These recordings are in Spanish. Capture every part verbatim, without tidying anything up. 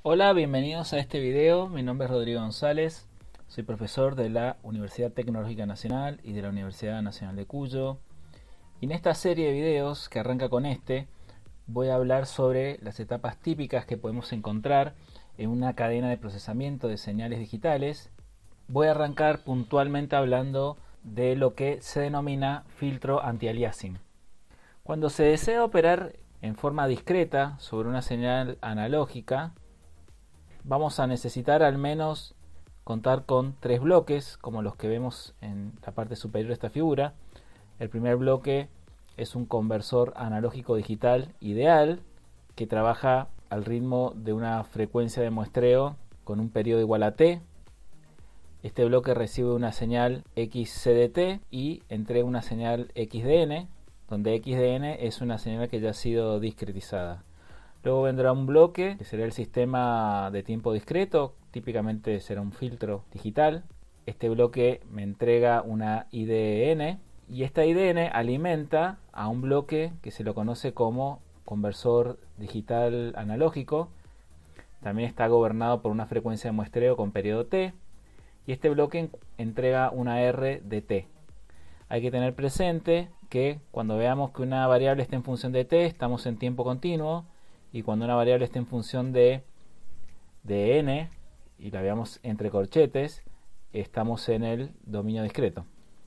Hola, bienvenidos a este video. Mi nombre es Rodrigo González. Soy profesor de la Universidad Tecnológica Nacional y de la Universidad Nacional de Cuyo. Y en esta serie de videos que arranca con este, voy a hablar sobre las etapas típicas que podemos encontrar en una cadena de procesamiento de señales digitales. Voy a arrancar puntualmente hablando de lo que se denomina filtro anti-aliasing. Cuando se desea operar en forma discreta sobre una señal analógica, vamos a necesitar al menos contar con tres bloques, como los que vemos en la parte superior de esta figura. El primer bloque es un conversor analógico digital ideal que trabaja al ritmo de una frecuencia de muestreo con un periodo igual a t. Este bloque recibe una señal X C D T y entrega una señal X D N, donde X D N es una señal que ya ha sido discretizada. Luego vendrá un bloque que será el sistema de tiempo discreto, típicamente será un filtro digital. Este bloque me entrega una I D N y esta I D N alimenta a un bloque que se lo conoce como conversor digital analógico. También está gobernado por una frecuencia de muestreo con periodo t y este bloque entrega una R de t. Hay que tener presente que cuando veamos que una variable está en función de t, estamos en tiempo continuo. Y cuando una variable está en función de, de n, y la veamos entre corchetes, estamos en el dominio discreto.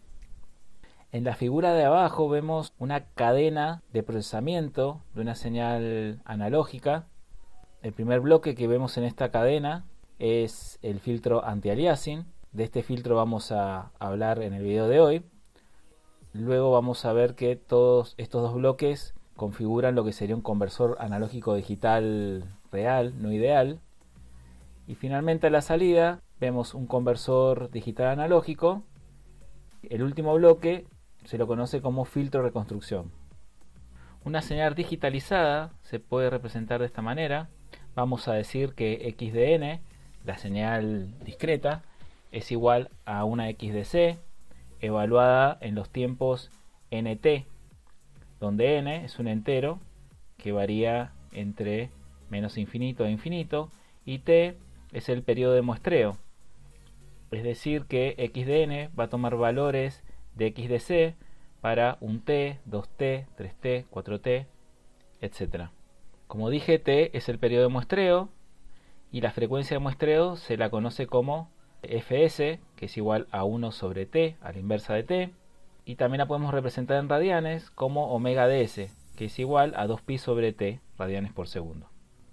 En la figura de abajo vemos una cadena de procesamiento de una señal analógica. El primer bloque que vemos en esta cadena es el filtro anti-aliasing. De este filtro vamos a hablar en el video de hoy. Luego vamos a ver que todos estos dos bloques configuran lo que sería un conversor analógico digital real, no ideal. Y finalmente a la salida vemos un conversor digital analógico. El último bloque se lo conoce como filtro reconstrucción. Una señal digitalizada se puede representar de esta manera. Vamos a decir que X D N, la señal discreta, es igual a una X D C evaluada en los tiempos N T, donde n es un entero que varía entre menos infinito e infinito y t es el periodo de muestreo. Es decir que X D N va a tomar valores de X D C para un t, dos t, tres t, cuatro t, etcétera. Como dije, t es el periodo de muestreo y la frecuencia de muestreo se la conoce como Fs, que es igual a uno sobre t, a la inversa de t. Y también la podemos representar en radianes como omega ds, que es igual a dos pi sobre t radianes por segundo.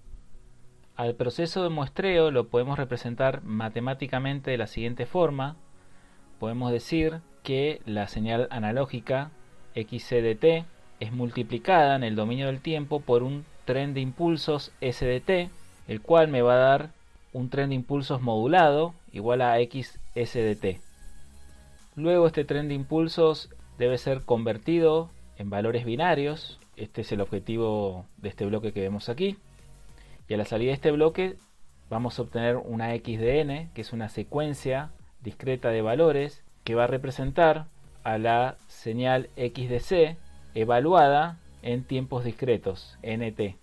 Al proceso de muestreo lo podemos representar matemáticamente de la siguiente forma. Podemos decir que la señal analógica X C D T es multiplicada en el dominio del tiempo por un tren de impulsos S D T, el cual me va a dar un tren de impulsos modulado igual a X S D T. Luego este tren de impulsos debe ser convertido en valores binarios. Este es el objetivo de este bloque que vemos aquí. Y a la salida de este bloque vamos a obtener una X D N, que es una secuencia discreta de valores que va a representar a la señal X D C evaluada en tiempos discretos, N T.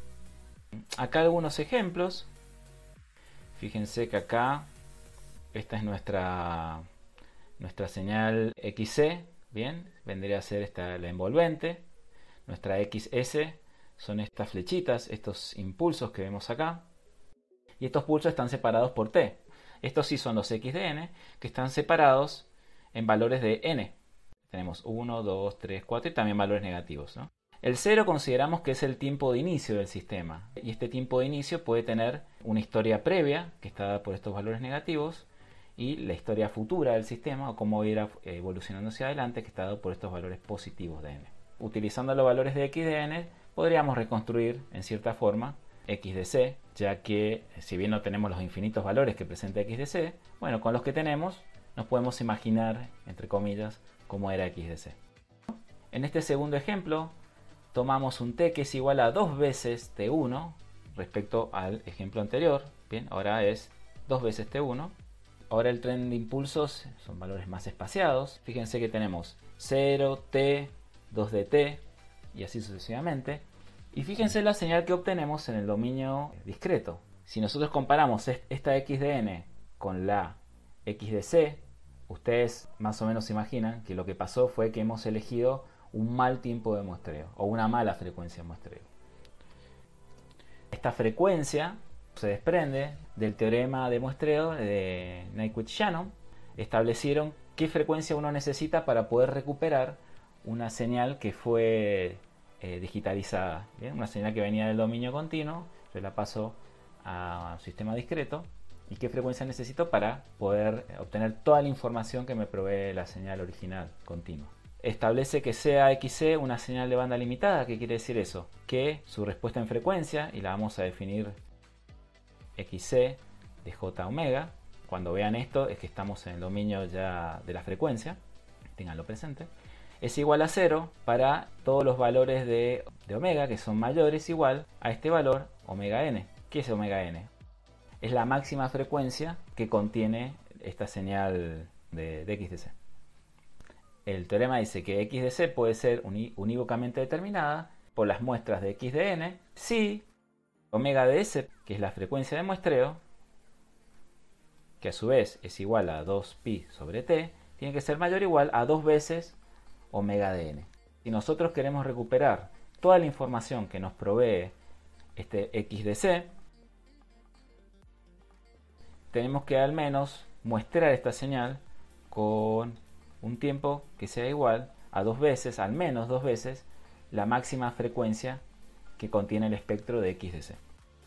Acá algunos ejemplos. Fíjense que acá esta es nuestra Nuestra señal X C, bien, vendría a ser esta la envolvente. Nuestra X S son estas flechitas, estos impulsos que vemos acá. Y estos pulsos están separados por T. Estos sí son los X D N, que están separados en valores de N. Tenemos uno, dos, tres, cuatro y también valores negativos, ¿no? El cero consideramos que es el tiempo de inicio del sistema. Y este tiempo de inicio puede tener una historia previa, que está dada por estos valores negativos, y la historia futura del sistema o cómo irá evolucionando hacia adelante, que está dado por estos valores positivos de n. Utilizando los valores de X D N podríamos reconstruir en cierta forma X D C, ya que si bien no tenemos los infinitos valores que presenta X D C, bueno, con los que tenemos nos podemos imaginar, entre comillas, cómo era X D C. En este segundo ejemplo tomamos un t que es igual a dos veces t uno respecto al ejemplo anterior. Bien, ahora es dos veces t uno. Ahora el tren de impulsos son valores más espaciados. Fíjense que tenemos cero, t, dos de t y así sucesivamente. Y fíjense la señal que obtenemos en el dominio discreto. Si nosotros comparamos esta X de N con la X de C, ustedes más o menos se imaginan que lo que pasó fue que hemos elegido un mal tiempo de muestreo o una mala frecuencia de muestreo. Esta frecuencia se desprende del teorema de muestreo de Nyquist-Shannon. Establecieron qué frecuencia uno necesita para poder recuperar una señal que fue eh, digitalizada, ¿bien? Una señal que venía del dominio continuo, yo la paso a un sistema discreto, y qué frecuencia necesito para poder obtener toda la información que me provee la señal original continua. Establece que sea X C una señal de banda limitada. ¿Qué quiere decir eso? Que su respuesta en frecuencia, y la vamos a definir X C de J omega, cuando vean esto es que estamos en el dominio ya de la frecuencia, tenganlo presente, es igual a cero para todos los valores de, de omega que son mayores o igual a este valor omega n. ¿Qué es omega n? Es la máxima frecuencia que contiene esta señal de, de X de C. El teorema dice que X de C puede ser uní, unívocamente determinada por las muestras de X de N si omega de S, que es la frecuencia de muestreo, que a su vez es igual a dos pi sobre t, tiene que ser mayor o igual a dos veces omega de n. Si nosotros queremos recuperar toda la información que nos provee este X de C, tenemos que al menos muestrear esta señal con un tiempo que sea igual a dos veces, al menos dos veces, la máxima frecuencia que contiene el espectro de X de C.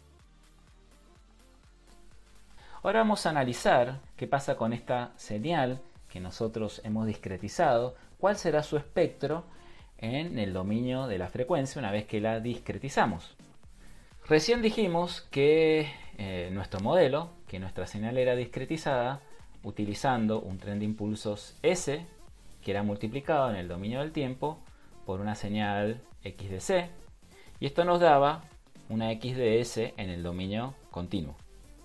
Ahora vamos a analizar qué pasa con esta señal que nosotros hemos discretizado, cuál será su espectro en el dominio de la frecuencia una vez que la discretizamos. Recién dijimos que eh, nuestro modelo, que nuestra señal era discretizada utilizando un tren de impulsos S, que era multiplicado en el dominio del tiempo por una señal X de C, y esto nos daba una X de S en el dominio continuo.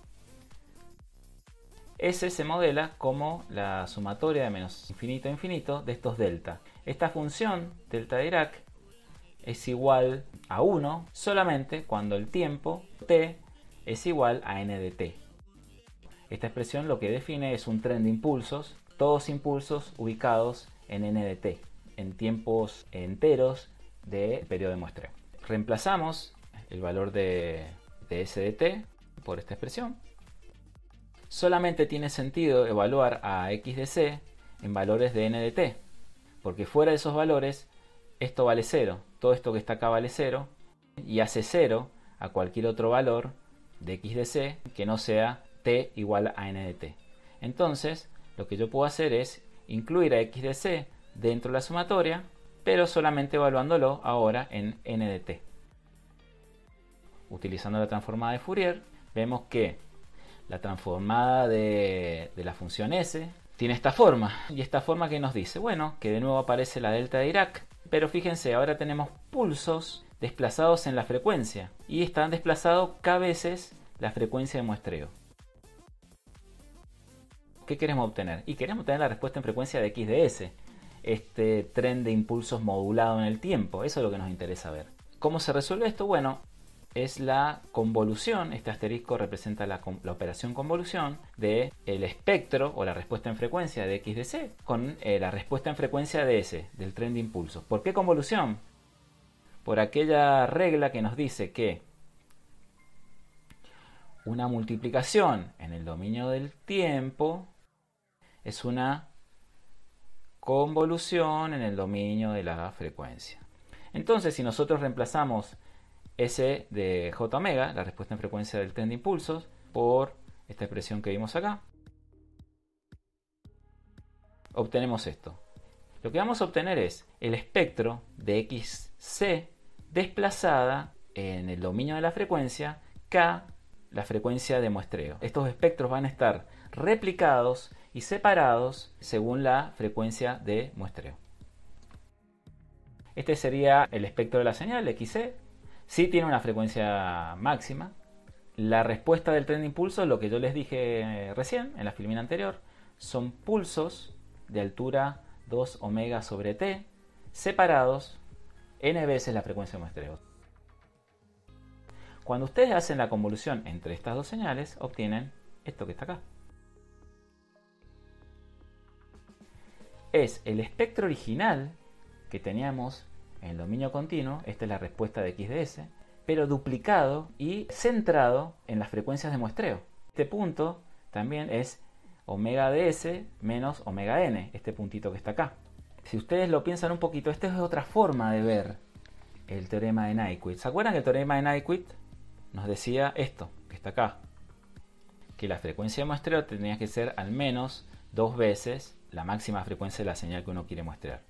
S se modela como la sumatoria de menos infinito a infinito de estos delta. Esta función, delta de Dirac, es igual a uno solamente cuando el tiempo t es igual a n de t. Esta expresión lo que define es un tren de impulsos, todos impulsos ubicados en n de t, en tiempos enteros de periodo de muestreo. Reemplazamos el valor de, de s de t por esta expresión. Solamente tiene sentido evaluar a X de C en valores de n de t, porque fuera de esos valores esto vale cero, todo esto que está acá vale cero, y hace cero a cualquier otro valor de X de C que no sea t igual a n de t. Entonces lo que yo puedo hacer es incluir a X de C dentro de la sumatoria, pero solamente evaluándolo ahora en n de t. Utilizando la transformada de Fourier, vemos que la transformada de, de la función S tiene esta forma. Y esta forma que nos dice, bueno, que de nuevo aparece la delta de Dirac. Pero fíjense, ahora tenemos pulsos desplazados en la frecuencia. Y están desplazados k veces la frecuencia de muestreo. ¿Qué queremos obtener? Y queremos obtener la respuesta en frecuencia de X de S. Este tren de impulsos modulado en el tiempo. Eso es lo que nos interesa ver. ¿Cómo se resuelve esto? Bueno, es la convolución, este asterisco representa la, la operación convolución de el espectro o la respuesta en frecuencia de X de C con eh, la respuesta en frecuencia de S, del tren de impulsos. ¿Por qué convolución? Por aquella regla que nos dice que una multiplicación en el dominio del tiempo es una convolución en el dominio de la frecuencia. Entonces, si nosotros reemplazamos S de J omega, la respuesta en frecuencia del tren de impulsos, por esta expresión que vimos acá, obtenemos esto. Lo que vamos a obtener es el espectro de X C desplazada en el dominio de la frecuencia, K, la frecuencia de muestreo. Estos espectros van a estar replicados y separados según la frecuencia de muestreo. Este sería el espectro de la señal, X C. Sí tiene una frecuencia máxima. La respuesta del tren de impulso, lo que yo les dije recién en la filmina anterior, son pulsos de altura dos omega sobre t separados n veces la frecuencia de muestreo. Cuando ustedes hacen la convolución entre estas dos señales, obtienen esto que está acá. Es el espectro original que teníamos en el dominio continuo, esta es la respuesta de x de s, pero duplicado y centrado en las frecuencias de muestreo. Este punto también es omega de s menos omega n, este puntito que está acá. Si ustedes lo piensan un poquito, esta es otra forma de ver el teorema de Nyquist. ¿Se acuerdan que el teorema de Nyquist nos decía esto, que está acá? Que la frecuencia de muestreo tenía que ser al menos dos veces la máxima frecuencia de la señal que uno quiere muestrear.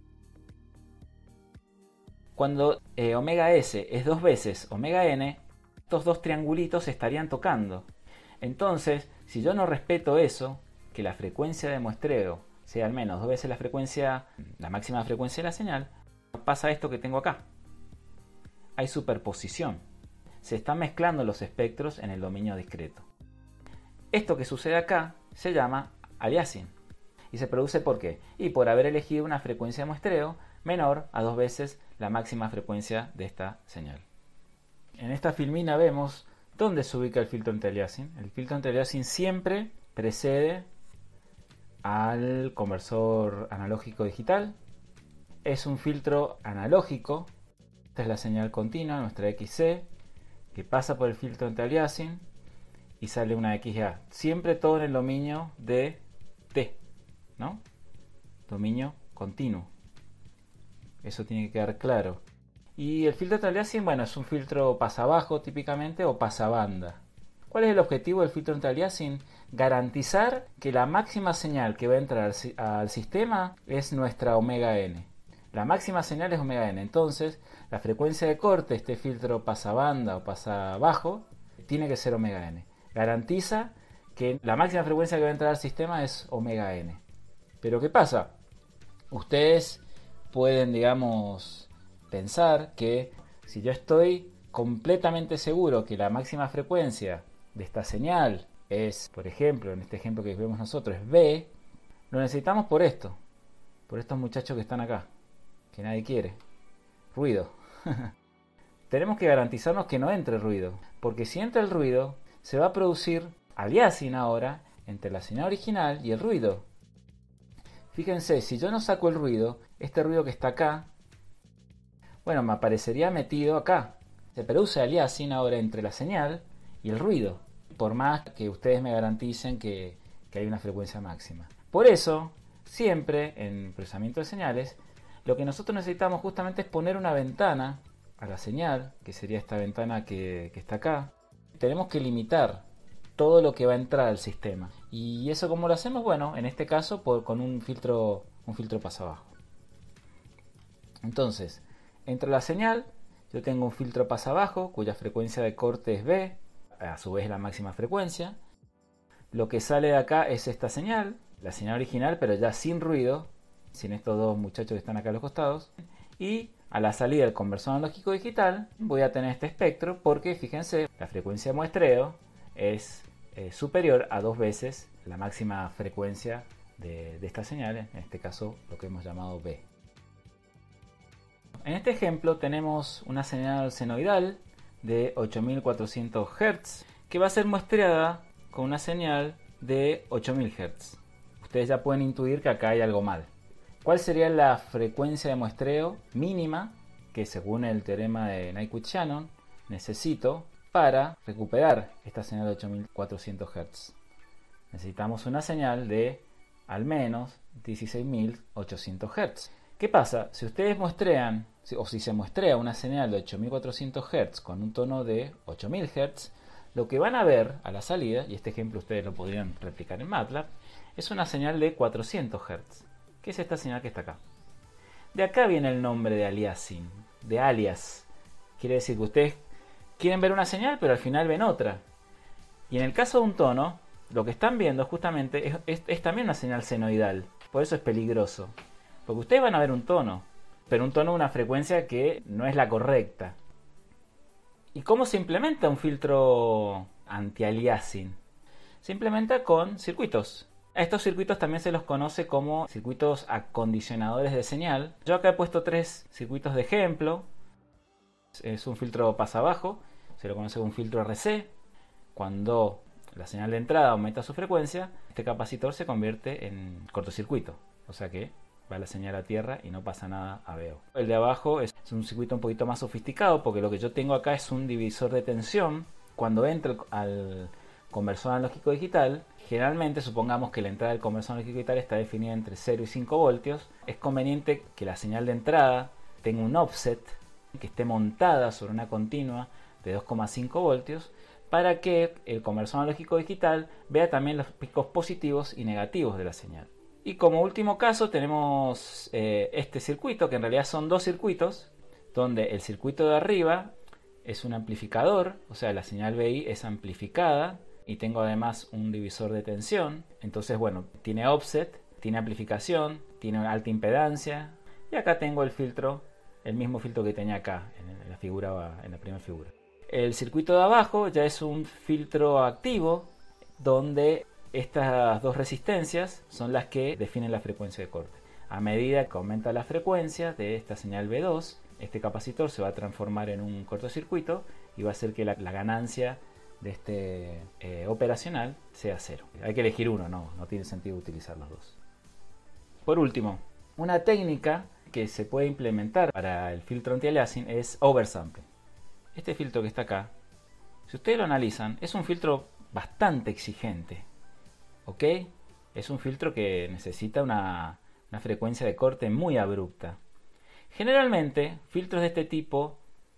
Cuando eh, omega s es dos veces omega n, estos dos triangulitos se estarían tocando. Entonces, si yo no respeto eso, que la frecuencia de muestreo sea al menos dos veces la frecuencia, la máxima frecuencia de la señal, pasa esto que tengo acá. Hay superposición. Se están mezclando los espectros en el dominio discreto. Esto que sucede acá se llama aliasing. ¿Y se produce por qué? Y por haber elegido una frecuencia de muestreo menor a dos veces la máxima frecuencia de esta señal. En esta filmina vemos dónde se ubica el filtro anti-aliasing. El filtro anti-aliasing siempre precede al conversor analógico digital. Es un filtro analógico. Esta es la señal continua, nuestra X C, que pasa por el filtro anti-aliasing y sale una X A. Siempre todo en el dominio de T, ¿no? Dominio continuo. Eso tiene que quedar claro. Y el filtro anti-aliasing, bueno, es un filtro pasabajo típicamente o pasabanda. ¿Cuál es el objetivo del filtro anti-aliasing? Garantizar que la máxima señal que va a entrar al, al sistema es nuestra omega n. La máxima señal es omega n. Entonces, la frecuencia de corte, este filtro pasabanda o pasabajo, tiene que ser omega n. Garantiza que la máxima frecuencia que va a entrar al sistema es omega n. Pero ¿qué pasa? Ustedes pueden, digamos, pensar que si yo estoy completamente seguro que la máxima frecuencia de esta señal es, por ejemplo, en este ejemplo que vemos nosotros, es B, lo necesitamos por esto, por estos muchachos que están acá, que nadie quiere, ruido. Tenemos que garantizarnos que no entre ruido, porque si entra el ruido, se va a producir aliasing ahora entre la señal original y el ruido. Fíjense, si yo no saco el ruido, este ruido que está acá, bueno, me aparecería metido acá. Se produce aliasing ahora entre la señal y el ruido, por más que ustedes me garanticen que, que hay una frecuencia máxima. Por eso, siempre en procesamiento de señales, lo que nosotros necesitamos justamente es poner una ventana a la señal, que sería esta ventana que, que está acá. Tenemos que limitar todo lo que va a entrar al sistema. ¿Y eso cómo lo hacemos? Bueno, en este caso por, con un filtro, un filtro pasabajo. Entonces, entre la señal, yo tengo un filtro pasabajo cuya frecuencia de corte es B, a su vez la máxima frecuencia. Lo que sale de acá es esta señal, la señal original, pero ya sin ruido, sin estos dos muchachos que están acá a los costados. Y a la salida del conversor analógico digital voy a tener este espectro porque, fíjense, la frecuencia de muestreo es eh, superior a dos veces la máxima frecuencia de, de esta señal, en este caso lo que hemos llamado B. En este ejemplo tenemos una señal senoidal de ocho mil cuatrocientos hertz que va a ser muestreada con una señal de ocho mil hertz. Ustedes ya pueden intuir que acá hay algo mal. ¿Cuál sería la frecuencia de muestreo mínima que, según el teorema de Nyquist-Shannon, necesito para recuperar esta señal de ocho mil cuatrocientos hertz? Necesitamos una señal de al menos dieciséis mil ochocientos hertz. ¿Qué pasa? Si ustedes muestrean, o si se muestrea una señal de ocho mil cuatrocientos hertz con un tono de ocho mil hertz, lo que van a ver a la salida, y este ejemplo ustedes lo podrían replicar en MATLAB, es una señal de cuatrocientos hertz, que es esta señal que está acá. De acá viene el nombre de aliasing, de alias. Quiere decir que ustedes quieren ver una señal, pero al final ven otra. Y en el caso de un tono, lo que están viendo justamente es, es, es también una señal senoidal. Por eso es peligroso. Porque ustedes van a ver un tono, pero un tono de una frecuencia que no es la correcta. ¿Y cómo se implementa un filtro anti-aliasing? Se implementa con circuitos. A estos circuitos también se los conoce como circuitos acondicionadores de señal. Yo acá he puesto tres circuitos de ejemplo. Es un filtro pasabajo, se lo conoce como un filtro R C. Cuando la señal de entrada aumenta su frecuencia, este capacitor se convierte en cortocircuito, o sea que va la señal a tierra y no pasa nada a V O. El de abajo es un circuito un poquito más sofisticado, porque lo que yo tengo acá es un divisor de tensión. Cuando entra al conversor analógico digital, generalmente supongamos que la entrada del conversor analógico digital está definida entre cero y cinco voltios. Es conveniente que la señal de entrada tenga un offset que esté montada sobre una continua de dos coma cinco voltios, para que el conversor analógico digital vea también los picos positivos y negativos de la señal. Y como último caso tenemos eh, este circuito, que en realidad son dos circuitos, donde el circuito de arriba es un amplificador, o sea, la señal V I es amplificada, y tengo además un divisor de tensión. Entonces, bueno, tiene offset, tiene amplificación, tiene alta impedancia, y acá tengo el filtro, el mismo filtro que tenía acá en la figura, en la primera figura. El circuito de abajo ya es un filtro activo, donde estas dos resistencias son las que definen la frecuencia de corte. A medida que aumenta la frecuencia de esta señal V dos, este capacitor se va a transformar en un cortocircuito y va a hacer que la, la ganancia de este eh, operacional sea cero. Hay que elegir uno, no, no tiene sentido utilizar los dos. Por último, una técnica que se puede implementar para el filtro anti-aliasing es oversampling. Este filtro que está acá, si ustedes lo analizan, es un filtro bastante exigente, ¿ok? Es un filtro que necesita una, una frecuencia de corte muy abrupta. Generalmente, filtros de este tipo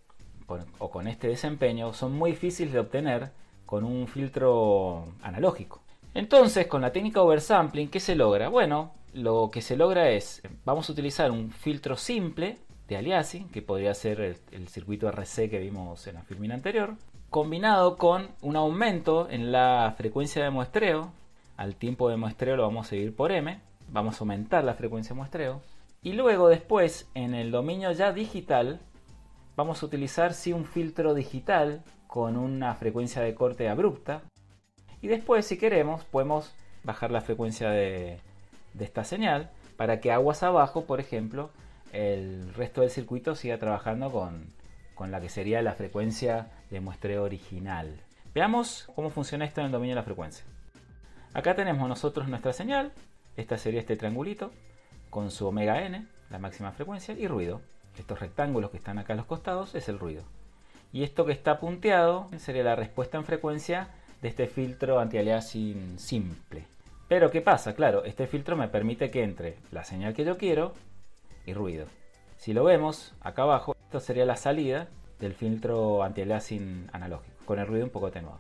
o con este desempeño son muy difíciles de obtener con un filtro analógico. Entonces, con la técnica oversampling, ¿qué se logra? Bueno, lo que se logra es, vamos a utilizar un filtro simple de aliasing, que podría ser el, el circuito R C que vimos en la filmina anterior, combinado con un aumento en la frecuencia de muestreo. Al tiempo de muestreo lo vamos a seguir por M, vamos a aumentar la frecuencia de muestreo, y luego después en el dominio ya digital vamos a utilizar sí un filtro digital con una frecuencia de corte abrupta, y después, si queremos, podemos bajar la frecuencia de, de esta señal para que aguas abajo, por ejemplo, el resto del circuito siga trabajando con, con la que sería la frecuencia de muestreo original. Veamos cómo funciona esto en el dominio de la frecuencia. Acá tenemos nosotros nuestra señal. Esta sería este triangulito con su omega n, la máxima frecuencia, y ruido. Estos rectángulos que están acá a los costados es el ruido. Y esto que está punteado sería la respuesta en frecuencia de este filtro anti-aliasing simple. Pero ¿qué pasa? Claro, este filtro me permite que entre la señal que yo quiero y ruido. Si lo vemos acá abajo, esto sería la salida del filtro anti-aliasing analógico, con el ruido un poco atenuado.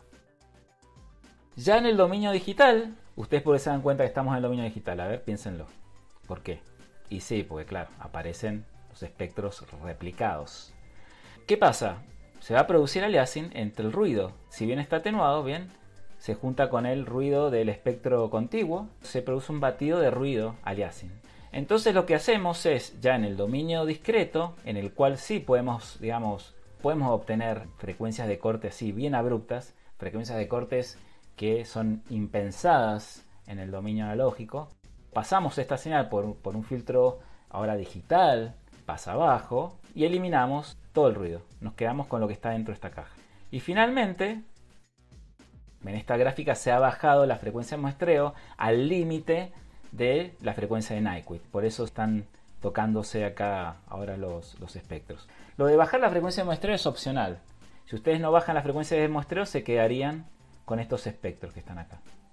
Ya en el dominio digital, ustedes por eso se dan cuenta que estamos en el dominio digital. A ver, piénsenlo. ¿Por qué? Y sí, porque claro, aparecen los espectros replicados. ¿Qué pasa? Se va a producir aliasing entre el ruido. Si bien está atenuado, bien, se junta con el ruido del espectro contiguo, se produce un batido de ruido aliasing. Entonces lo que hacemos es, ya en el dominio discreto, en el cual sí podemos, digamos, podemos obtener frecuencias de corte así bien abruptas, frecuencias de cortes que son impensadas en el dominio analógico. Pasamos esta señal por, por un filtro ahora digital, pasa abajo, y eliminamos todo el ruido. Nos quedamos con lo que está dentro de esta caja. Y finalmente, en esta gráfica se ha bajado la frecuencia de muestreo al límite de la frecuencia de Nyquist. Por eso están tocándose acá ahora los, los espectros. Lo de bajar la frecuencia de muestreo es opcional. Si ustedes no bajan la frecuencia de muestreo, se quedarían con estos espectros que están acá.